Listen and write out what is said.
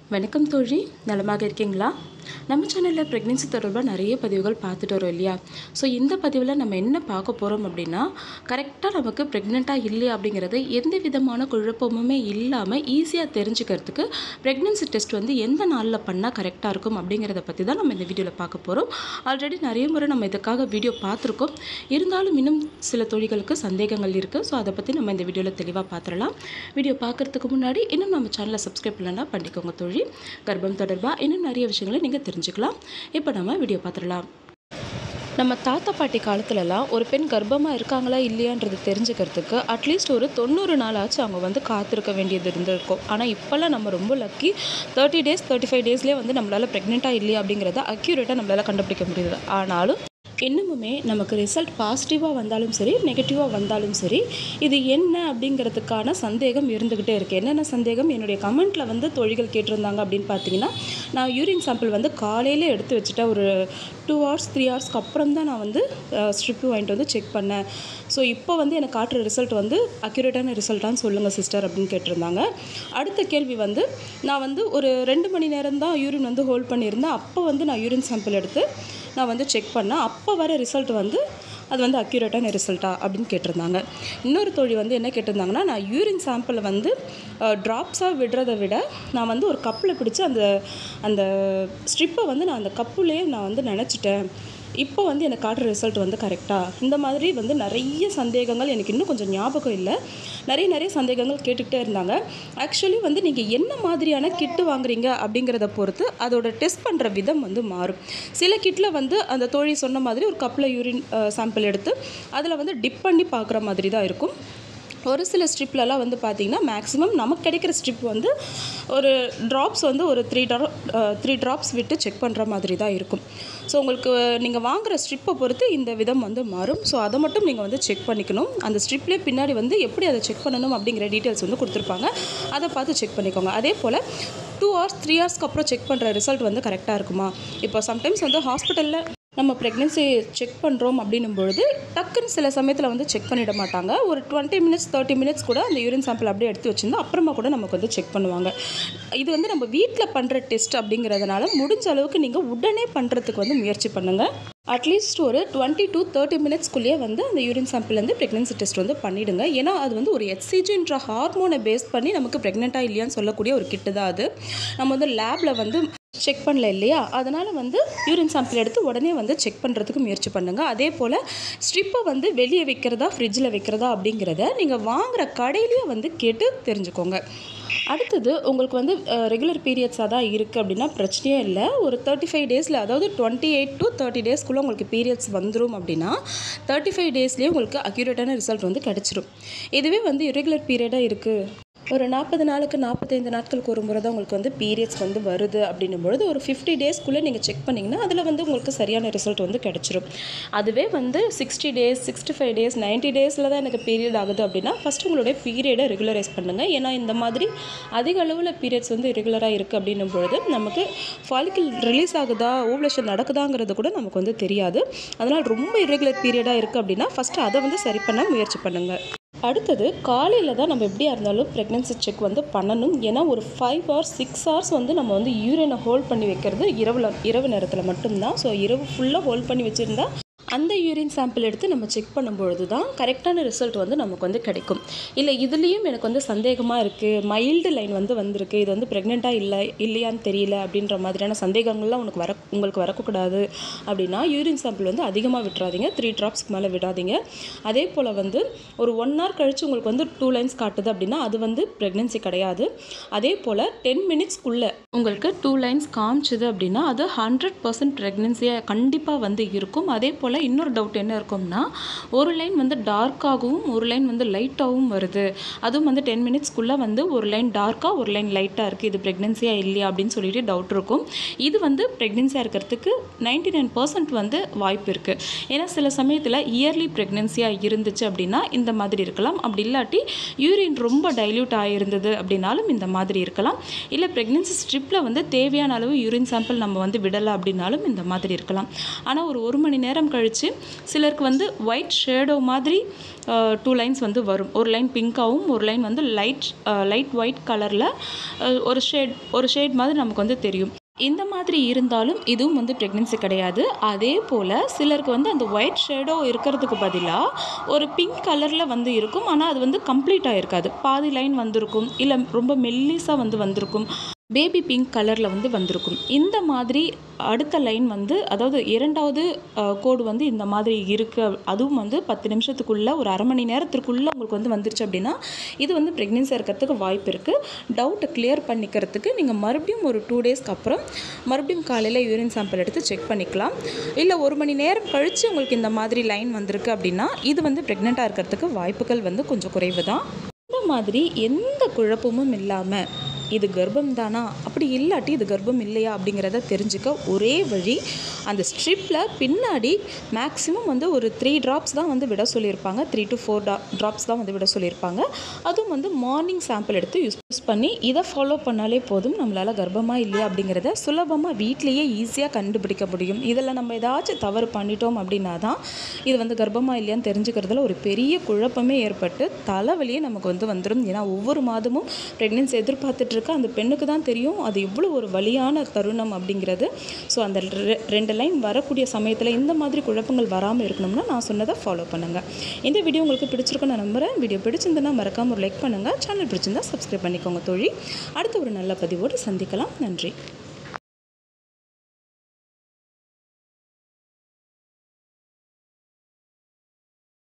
வணக்கம் தோழி, நலமாக இருக்கீங்களா? நம்ம சேனலில் ப்ரெக்னென்சி தொடர்பாக நிறைய பதிவுகள் பார்த்துட்டு வரோம் இல்லையா? ஸோ இந்த பதிவில் நம்ம என்ன பார்க்க போகிறோம் அப்படின்னா, கரெக்டாக நமக்கு ப்ரெக்னெண்ட்டாக இல்லையா அப்படிங்கிறது எந்த விதமான குழப்பமுமே இல்லாமல் ஈஸியாக தெரிஞ்சுக்கிறதுக்கு ப்ரெக்னென்சி டெஸ்ட் எந்த நாளில் பண்ணால் கரெக்டாக இருக்கும் அப்படிங்கிறத பற்றி தான் நம்ம இந்த வீடியோவில் பார்க்க போகிறோம். ஆல்ரெடி நிறைய முறை நம்ம இதுக்காக வீடியோ பார்த்துருக்கோம். இருந்தாலும் இன்னும் சில தொழில்களுக்கு சந்தேகங்கள் இருக்குது. ஸோ அதை பற்றி நம்ம இந்த வீடியோவில் தெளிவாக பார்த்துடலாம். வீடியோ பார்க்குறதுக்கு முன்னாடி இன்னும் நம்ம சேனலை சப்ஸ்கிரைப் பண்ணலன்னா பண்ணிக்கோங்க தோழி. கர்ப்பம் தொடர்பாக இன்னும் நிறைய விஷயங்களை நீங்கள் தெரிஞ்சுக்கலாம். இப்போ நம்ம வீடியோ பார்த்துடலாம். நம்ம தாத்தா பாட்டி காலத்துலலாம் ஒரு பெண் கர்ப்பமாக இருக்காங்களா இல்லையான்றது தெரிஞ்சுக்கிறதுக்கு அட்லீஸ்ட் ஒரு 90 நாளாச்சும் அவங்க காத்திருக்க வேண்டியது இருந்திருக்கும். ஆனால் இப்போல்லாம் நம்ம ரொம்ப லக்கி. 30 டேஸ் 35 டேஸ்லேயே நம்மளால் ப்ரெக்னெண்ட்டாக இல்லையா அப்படிங்கிறத அக்யூரேட்டாக நம்மளால் கண்டுபிடிக்க முடியுது. ஆனாலும் இன்னுமுமே நமக்கு ரிசல்ட் பாசிட்டிவாக வந்தாலும் சரி, நெகட்டிவாக வந்தாலும் சரி, இது என்ன அப்படிங்கிறதுக்கான சந்தேகம் இருந்துக்கிட்டே இருக்குது. என்னென்ன சந்தேகம் என்னுடைய கமெண்ட்டில் தொழில்கள் கேட்டிருந்தாங்க அப்படின்னு பார்த்தீங்கன்னா, நான் யூரின் சாம்பிள் காலையில் எடுத்து வச்சுட்டேன். ஒரு 2 hours 3 hours அப்புறம் தான் நான் ஸ்ட்ரிப்பு வாங்கிட்டு செக் பண்ணேன். ஸோ இப்போ எனக்கு காட்டுற ரிசல்ட் அக்யூரேட்டான ரிசல்ட்டான்னு சொல்லுங்கள் சிஸ்டர் அப்படின்னு கேட்டிருந்தாங்க. அடுத்த கேள்வி நான் ஒரு 2 மணி நேரம் தான் யூரின் ஹோல்ட் பண்ணியிருந்தேன். அப்போ நான் யூரின் சாம்பிள் எடுத்து நான் செக் பண்ணேன். அப்போ வர ரிசல்ட் அது அக்யூரேட்டான ரிசல்ட்டா அப்படின்னு கேட்டிருந்தாங்க. இன்னொரு தோழி என்ன கேட்டிருந்தாங்கன்னா, நான் யூரின் சாம்பிளை ட்ராப்ஸாக விடுறதை விட நான் ஒரு கப்பில் பிடிச்சி அந்த ஸ்ட்ரிப்பை நான் அந்த கப்புலேயே நான் நினச்சிட்டேன். இப்போ எனக்கு காட்டுற ரிசல்ட் கரெக்டாக. இந்த மாதிரி நிறைய சந்தேகங்கள் எனக்கு இன்னும் கொஞ்சம் ஞாபகம் இல்லை. நிறைய சந்தேகங்கள் கேட்டுக்கிட்டே இருந்தாங்க. ஆக்சுவலி நீங்கள் என்ன மாதிரியான கிட்டு வாங்குறீங்க அப்படிங்கிறத பொறுத்து அதோட டெஸ்ட் பண்ணுற விதம் மாறும். சில கிட்டில் அந்த தோழி சொன்ன மாதிரி ஒரு கப்பில் யூரின் சாம்பிள் எடுத்து அதில் டிப் பண்ணி பார்க்குற மாதிரி தான் இருக்கும். ஒரு சில ஸ்ட்ரிப்லலாம் பார்த்திங்கன்னா மேக்ஸிமம் நமக்கு கிடைக்கிற ஸ்ட்ரிப் ஒரு ட்ராப்ஸ் ஒரு 3 ட்ராப்ஸ் விட்டு செக் பண்ணுற மாதிரி தான் இருக்கும். ஸோ உங்களுக்கு நீங்கள் வாங்குகிற ஸ்ட்ரிப்பை பொறுத்து இந்த விதம் மாறும். ஸோ அதை மட்டும் நீங்கள் செக் பண்ணிக்கணும். அந்த ஸ்ட்ரிப்லேயே பின்னாடி எப்படி அதை செக் பண்ணணும் அப்படிங்கிற டீட்டெயில்ஸ் கொடுத்துருப்பாங்க. அதை பார்த்து செக் பண்ணிக்கோங்க. அதே போல் 2 hours 3 ஹவர்ஸ்க்கு அப்புறம் செக் பண்ணுற ரிசல்ட் கரெக்டாக இருக்குமா? இப்போ சம்டைம்ஸ் ஹாஸ்பிட்டலில் நம்ம ப்ரெக்னென்சி செக் பண்ணுறோம் அப்படின்னும் பொழுது டக்குன்னு சில சமயத்தில் செக் பண்ணிட மாட்டாங்க. ஒரு 20 minutes 30 minutes கூட அந்த யூரின் சாம்பிள் அப்படியே எடுத்து வச்சுருந்தா அப்புறமா கூட நமக்கு செக் பண்ணுவாங்க. இது நம்ம வீட்டில் பண்ணுற டெஸ்ட் அப்படிங்கிறதுனால முடிஞ்ச அளவுக்கு நீங்கள் உடனே பண்ணுறதுக்கு முயற்சி பண்ணுங்கள். அட்லீஸ்ட் ஒரு 20 to 30 minutesக்குள்ளேயே அந்த யூரின் சாம்பிள் ப்ரெக்னென்சி டெஸ்ட் பண்ணிவிடுங்க. ஏன்னா அது ஒரு HCGன்ற ஹார்மோனை பேஸ் பண்ணி நமக்கு ப்ரெக்னெண்ட்டாக இல்லையான்னு சொல்லக்கூடிய ஒரு கிட்டு தான் அது. நம்ம லேபில் செக் பண்ணல இல்லையா? அதனால் யூரின் சாம்பிள் எடுத்து உடனே செக் பண்ணுறதுக்கு முயற்சி பண்ணுங்கள். அதே போல் ஸ்ட்ரிப்பை வெளியே வைக்கிறதா ஃப்ரிட்ஜில் வைக்கிறதா அப்படிங்கிறத நீங்கள் வாங்குகிற கடையிலேயே கேட்டு தெரிஞ்சுக்கோங்க. அடுத்தது உங்களுக்கு ரெகுலர் பீரியட்ஸாக தான் இருக்குது அப்படின்னா பிரச்சனையே இல்லை. ஒரு 35 டேஸில், அதாவது 28 to 30 டேஸ்க்குள்ளே உங்களுக்கு பீரியட்ஸ் வந்துடும் அப்படின்னா 35 டேஸ்லேயே உங்களுக்கு அக்யூரேட்டான ரிசல்ட் கிடச்சிரும். இதுவே இரெகுலர் பீரியடாக இருக்குது, ஒரு 40 நாளுக்கு 45 நாட்களுக்கு ஒரு முறை தான் உங்களுக்கு பீரியட்ஸ் வருது அப்படின்னும் பொழுது ஒரு 50 டேஸ்க்குள்ளே நீங்கள் செக் பண்ணிங்கன்னா அதில் உங்களுக்கு சரியான ரிசல்ட் கிடச்சிரும். அதுவே 60 டேஸ் 65 டேஸ் 90 டேஸில் தான் எனக்கு பீரியட் ஆகுது அப்படின்னா ஃபஸ்ட்டு உங்களுடைய பீரியடை ரெகுலரைஸ் பண்ணுங்கள். ஏன்னா இந்த மாதிரி அதிக அளவில் பீரியட்ஸ் ரெகுலராக இருக்குது அப்படின்னும் பொழுது நமக்கு ஃபாலிக்கல் ரிலீஸ் ஆகுதா, ஓவலேஷன் நடக்குதாங்கிறது கூட நமக்கு தெரியாது. அதனால் ரொம்ப இரெகுலர் பீரியடாக இருக்குது அப்படின்னா ஃபஸ்ட்டு அதை சரி பண்ண முயற்சி பண்ணுங்கள். அடுத்தது காலையில் தான் நம்ம எப்படியா இருந்தாலும் ப்ரெக்னென்சி செக் பண்ணணும். ஏன்னா ஒரு 5 hours 6 hours நம்ம யூரினை ஹோல்ட் பண்ணி வைக்கிறது இரவு நேரத்தில் மட்டும்தான். ஸோ இரவு ஃபுல்லாக ஹோல்ட் பண்ணி வச்சுருந்தா அந்த யூரின் சாம்பிள் எடுத்து நம்ம செக் பண்ணும்பொழுது தான் கரெக்டான ரிசல்ட் நமக்கு கிடைக்கும். இல்லை இதுலேயும் எனக்கு சந்தேகமாக இருக்குது, மைல்டு லைன் வந்திருக்கு, இது ப்ரெக்னெண்ட்டாக இல்லையான்னு தெரியல அப்படின்ற மாதிரியான சந்தேகங்கள்லாம் உங்களுக்கு வரக்கூடாது அப்படின்னா யூரின் சாம்பிள் அதிகமாக விட்டுறாதீங்க. 3 ட்ராப்ஸ்க்கு மேலே விடாதீங்க. அதே போல் ஒரு 1 hour கழித்து உங்களுக்கு 2 lines காட்டுது அப்படின்னா அது ப்ரெக்னென்சி கிடையாது. அதே போல் 10 minutesக்குள்ளே உங்களுக்கு 2 lines காமிச்சுது அப்படின்னா அது 100% ப்ரெக்னென்சியாக கண்டிப்பாக இருக்கும். அதே போல் இன்னொரு டவுட் என்ன இருக்கும்னா, ஒரு லைன் டார்க்காகவும் ஒரு லைன் லைட்டாகவும் வருது, அதுவும் 10 minutesக்குள்ளே ஒரு லைன் டார்க்காக ஒரு லைன் லைட்டாக இருக்குது, இது ப்ரெக்னென்சியாக இல்லையா அப்படின்னு சொல்லிட்டு டவுட் இருக்கும். இது ப்ரெக்னென்சியாக இருக்கிறதுக்கு 99% வாய்ப்பு இருக்குது. ஏன்னா சில சமயத்தில் இயர்லி ப்ரெக்னென்சியாக இருந்துச்சு அப்படின்னா இந்த மாதிரி இருக்கலாம். அப்படி இல்லாட்டி யூரின் ரொம்ப டைல்யூட் ஆகியிருந்தது அப்படின்னாலும் இந்த மாதிரி இருக்கலாம். இல்லை ப்ரெக்னென்சி ஸ்ட்ரிப்பில் தேவையான அளவு யூரின் சாம்பிள் நம்ம விடலை அப்படின்னாலும் இந்த மாதிரி இருக்கலாம். ஆனால் ஒரு 1 மணி நேரம் கழித்து சிலருக்கு வந்து ஒயிட் ஷேடோ மாதிரி 2 லைன்ஸ் வந்து வரும். ஒரு லைன் பிங்க்காகவும் ஒரு லைன் வந்து லைட் ஒயிட் கலரில் ஒரு ஷேட் மாதிரி நமக்கு வந்து தெரியும். இந்த மாதிரி இருந்தாலும் இதுவும் வந்து ப்ரெக்னென்சி கிடையாது. அதே போல் சிலருக்கு வந்து அந்த ஒயிட் ஷேடோ இருக்கிறதுக்கு பதிலாக ஒரு பிங்க் கலரில் வந்து இருக்கும். ஆனால் அது வந்து கம்ப்ளீட்டாக இருக்காது. பாதி லைன் வந்திருக்கும், இல்லை ரொம்ப மெல்லிஸாக வந்து வந்திருக்கும், பேபி பிங்க் கலரில் வந்து வந்திருக்கும். இந்த மாதிரி அடுத்த லைன் வந்து அதாவது 2வது கோடு வந்து இந்த மாதிரி இருக்குது. அதுவும் வந்து 10 நிமிஷத்துக்குள்ளே ஒரு அரை மணி நேரத்திற்குள்ளே உங்களுக்கு வந்து வந்துருச்சு அப்படின்னா இது வந்து ப்ரெக்னென்சியாக இருக்கிறதுக்கு வாய்ப்பு இருக்குது. டவுட்டை கிளியர் பண்ணிக்கிறதுக்கு நீங்கள் மறுபடியும் ஒரு 2 டேஸ்க்கு அப்புறம் மறுபடியும் காலையில் யூரின் சாம்பிள் எடுத்து செக் பண்ணிக்கலாம். இல்லை 1 மணி நேரம் கழித்து உங்களுக்கு இந்த மாதிரி லைன் வந்திருக்கு அப்படின்னா இது வந்து ப்ரெக்னெண்ட்டாக இருக்கிறதுக்கு வாய்ப்புகள் வந்து கொஞ்சம் குறைவு தான். இந்த மாதிரி எந்த குழப்பமும் இல்லாமல் இது கர்ப்பம் தானா, அப்படி இல்லாட்டி இது கர்ப்பம் இல்லையா அப்படிங்கிறத தெரிஞ்சுக்க ஒரே வழி, அந்த ஸ்ட்ரிப்பில் பின்னாடி மேக்ஸிமம் வந்து ஒரு 3 ட்ராப்ஸ் தான் வந்து விட சொல்லியிருப்பாங்க. 3 to 4 ட்ராப்ஸ் தான் வந்து விட சொல்லியிருப்பாங்க. அதுவும் வந்து மார்னிங் சாம்பிள் எடுத்து யூஸ் பண்ணி இதை ஃபாலோ பண்ணாலே போதும். நம்மளால் கர்ப்பமாக இல்லையா அப்படிங்கிறத சுலபமாக வீட்லேயே ஈஸியாக கண்டுபிடிக்க முடியும். இதில் நம்ம ஏதாச்சும் தவறு பண்ணிட்டோம் அப்படின்னா தான் இது வந்து கர்ப்பமாக இல்லையான்னு தெரிஞ்சுக்கிறதுல ஒரு பெரிய குழப்பமே ஏற்பட்டு தலைவலியே நமக்கு வந்து வந்துடும். ஏன்னா ஒவ்வொரு மாதமும் ப்ரெக்னென்சி எதிர்பார்த்துட்டு அந்த பெண்ணுக்கு தான் தெரியும் அது எவ்வளோ ஒரு வலியான தருணம் அப்படிங்கிறது. ஸோ அந்த 2 லைன் வரக்கூடிய சமயத்தில் இந்த மாதிரி குழப்பங்கள் வராமல் இருக்கணும்னா நான் சொன்னதை ஃபாலோ பண்ணுங்கள். இந்த வீடியோ உங்களுக்கு பிடிச்சிருக்குன்னு நான் நம்புகிறேன். வீடியோ பிடிச்சிருந்தா மறக்காமல் ஒரு லைக் பண்ணுங்கள். சேனல் பிடிச்சிருந்தா சப்ஸ்கிரைப் பண்ணிக்கோங்க தோழி. அடுத்த ஒரு நல்ல பதிவோடு சந்திக்கலாம். நன்றி.